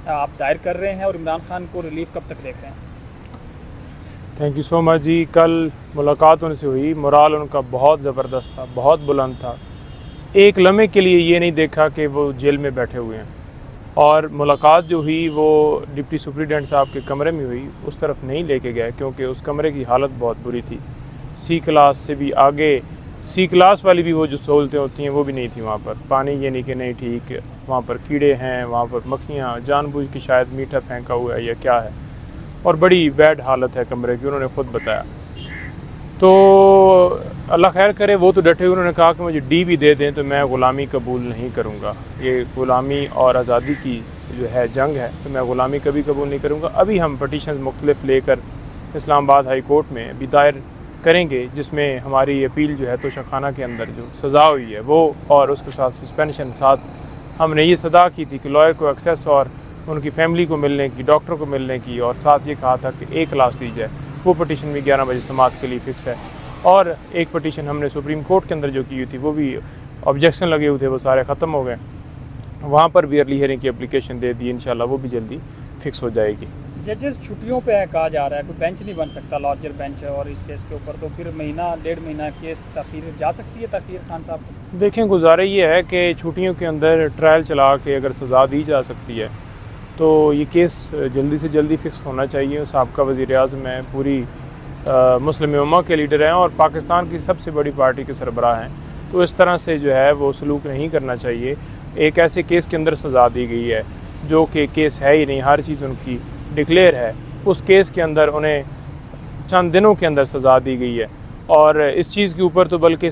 आप दायर कर रहे हैं और इमरान खान को रिलीफ कब तक देख रहे हैं? Thank you so much ji. कल मुलाकात उनसे हुई, मोराल उनका बहुत ज़बरदस्त था, बहुत बुलंद था। एक लम्हे के लिए ये नहीं देखा कि वो जेल में बैठे हुए हैं। और मुलाकात जो हुई वो डिप्टी सुपरिटेंडेंट साहब के कमरे में हुई, उस तरफ नहीं लेके गए क्योंकि उस कमरे की हालत बहुत बुरी थी। सी क्लास से भी आगे, सी क्लास वाली भी वो जो सहूलतें होती हैं वो भी नहीं थी वहाँ पर। पानी ये नहीं कि नहीं ठीक, वहाँ पर कीड़े हैं, वहाँ पर मक्खियाँ, जानबूझ के शायद मीठा फेंका हुआ है या क्या है, और बड़ी बैड हालत है कमरे की, उन्होंने ख़ुद बताया। तो अल्लाह खैर करे, वो तो डटे। उन्होंने कहा कि मुझे डी भी दे दें तो मैं ग़ुलामी कबूल नहीं करूँगा। ये ग़ुलामी और आज़ादी की जो है जंग है, तो मैं ग़ुलामी कभी कबूल नहीं करूँगा। अभी हम पटिशन मुख्तलिफ लेकर इस्लामाबाद हाई कोर्ट में भी दायर करेंगे, जिसमें हमारी अपील जो है तोशाखाना के अंदर जो सज़ा हुई है वो, और उसके साथ सस्पेंशन, साथ हमने ये सदा की थी कि लॉयर को एक्सेस और उनकी फैमिली को मिलने की, डॉक्टर को मिलने की, और साथ ये कहा था कि एक क्लास दी जाए। वो पटिशन भी 11 बजे समाअत के लिए फ़िक्स है। और एक पटिशन हमने सुप्रीम कोर्ट के अंदर जो की हुई थी, वो भी ऑब्जेक्शन लगे हुए थे, वो सारे ख़त्म हो गए। वहाँ पर भी अर्ली हियरिंग की एप्लीकेशन दे दी, इंशाल्लाह वो भी जल्दी फ़िक्स हो जाएगी। जजेस छुट्टियों पे है, कहा जा रहा है, कोई बेंच नहीं बन सकता, लार्जर बेंच है, और इस केस के ऊपर तो फिर महीना 1.5 महीना केस तखीर जा सकती है तखीर खान साहब को? देखें, गुजारा ये है कि छुट्टियों के अंदर ट्रायल चला के अगर सज़ा दी जा सकती है तो ये केस जल्दी से जल्दी फ़िक्स होना चाहिए। साबका वज़ीर-ए-आज़म है, पूरी मुस्लिम उम्मा के लीडर हैं और पाकिस्तान की सबसे बड़ी पार्टी के सरबराह हैं, तो इस तरह से जो है वो सलूक नहीं करना चाहिए। एक ऐसे केस के अंदर सज़ा दी गई है जो कि केस है ही नहीं, हर चीज़ उनकी डिक्लेयर है, उस केस के अंदर उन्हें चंद दिनों के अंदर सज़ा दी गई है। और इस चीज़ के ऊपर तो बल्कि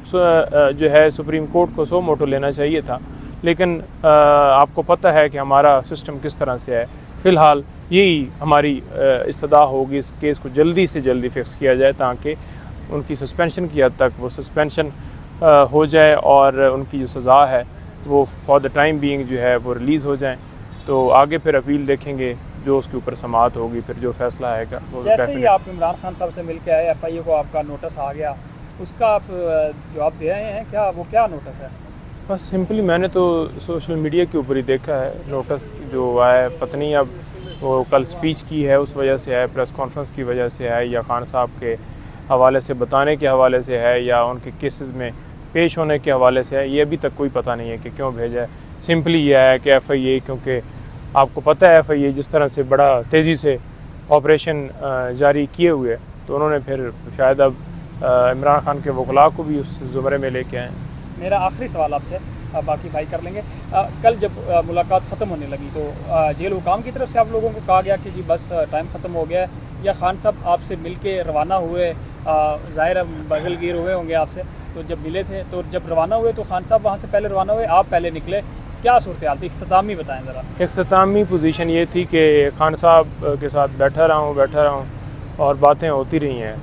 जो है सुप्रीम कोर्ट को सो मोटो लेना चाहिए था, लेकिन आपको पता है कि हमारा सिस्टम किस तरह से है। फ़िलहाल यही हमारी इस्तदा होगी, इस केस को जल्दी से जल्दी फ़िक्स किया जाए ताकि उनकी सस्पेंशन की हद तक वो सस्पेंशन हो जाए और उनकी जो सज़ा है वो फॉर द टाइम बीइंग जो है वो रिलीज़ हो जाए। तो आगे फिर अपील देखेंगे, जो उसके ऊपर समाअत होगी, फिर जो फैसला आएगा वो। जैसे ही आप इमरान खान साहब से मिल के आए, FIA को आपका नोटिस आ गया, उसका आप जवाब दे रहे हैं क्या? वो क्या नोटिस है? बस सिंपली मैंने तो सोशल मीडिया के ऊपर ही देखा है नोटिस जो आया। पत्नी अब वो कल स्पीच की है उस वजह से है, प्रेस कॉन्फ्रेंस की वजह से है, या खान साहब के हवाले से बताने के हवाले से है, या उनके केसेस में पेश होने के हवाले से है, ये अभी तक कोई पता नहीं है कि क्यों भेजा है। सिंपली ये है कि FIA, क्योंकि आपको पता है FIA जिस तरह से बड़ा तेज़ी से ऑपरेशन जारी किए हुए, तो उन्होंने फिर शायद अब इमरान खान के वकला को भी उस ज़ुमरे में लेके आए। मेरा आखिरी सवाल आपसे, बाकी भाई कर लेंगे। कल जब मुलाकात ख़त्म होने लगी तो जेल हुकाम की तरफ से आप लोगों को कहा गया कि जी बस टाइम ख़त्म हो गया है, या खान साहब आपसे मिल के रवाना हुए? ज़ाहिर बगलगीर हुए होंगे आपसे, तो जब मिले थे, तो जब रवाना हुए तो खान साहब वहाँ से पहले रवाना हुए, आप पहले निकले, क्या सूरत हाल थी? इख्तितामी बताएं ज़रा। इख्तितामी पोजीशन ये थी कि खान साहब के साथ बैठा रहा हूँ और बातें होती रही हैं।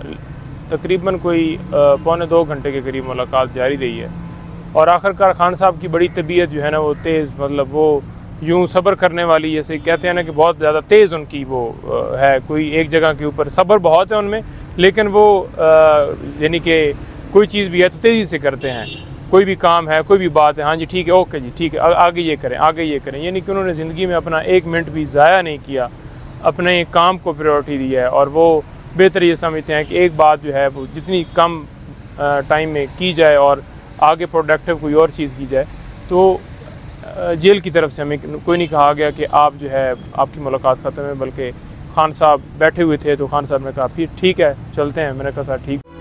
तकरीबन कोई 1.25 घंटे के करीब मुलाकात जारी रही है, और आखिरकार खान साहब की बड़ी तबीयत जो है ना वो तेज़, मतलब वो यूँ सब्र करने वाली, जैसे कहते हैं ना कि बहुत ज़्यादा तेज़ उनकी वो है, कोई एक जगह के ऊपर सब्र बहुत है उनमें, लेकिन वो यानी कि कोई चीज़ भी है तो तेज़ी से करते हैं। कोई भी काम है, कोई भी बात है, हाँ जी ठीक है, ओके जी ठीक है, आगे ये करें, आगे ये करें, यानी कि उन्होंने ज़िंदगी में अपना 1 मिनट भी ज़ाया नहीं किया, अपने काम को प्रायोरिटी दी है। और वो बेहतर ये समझते हैं कि एक बात जो है वो जितनी कम टाइम में की जाए और आगे प्रोडक्टिव कोई और चीज़ की जाए। तो जेल की तरफ से हमें कोई नहीं कहा गया कि आप जो है आपकी मुलाकात ख़त्म है, बल्कि खान साहब बैठे हुए थे तो खान साहब ने कहा फिर ठीक है चलते हैं। मैंने कहा सर ठीक।